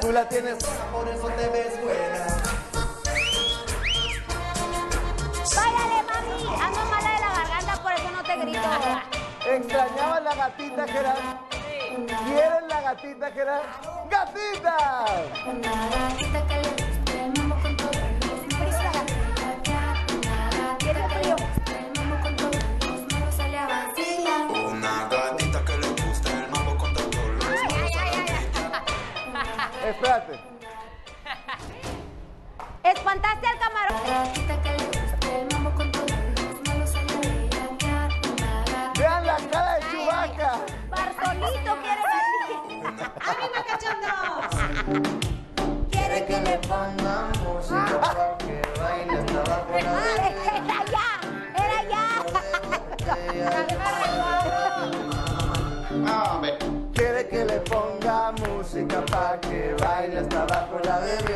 Tú la tienes sola, por eso te ves buena. Báilale, mami. Ando mala de la garganta, por eso no te grito. ¿Extrañabas la gatita, Gerard? ¿Quieres la gatita, Gerard? ¡Gatita! Una gatita que le guste el mambo con todos los malos a la Una gatita que le guste el mambo con todos los malos sale a vacilar. Una gatita que le gusta el mambo con todos los malos. Espérate. Espantaste al camarón. Una gatita que le guste el mambo con todos los malos sale a bellaquear. Una gatita Vean la cara de Chewbacca. Bartolito quiere venir. ¡Ánimo, cachondos! Quiere que le pongan música para que baile hasta abajo la Era ya. Era ya. Quiere que le ponga música para que baile hasta abajo la bebé.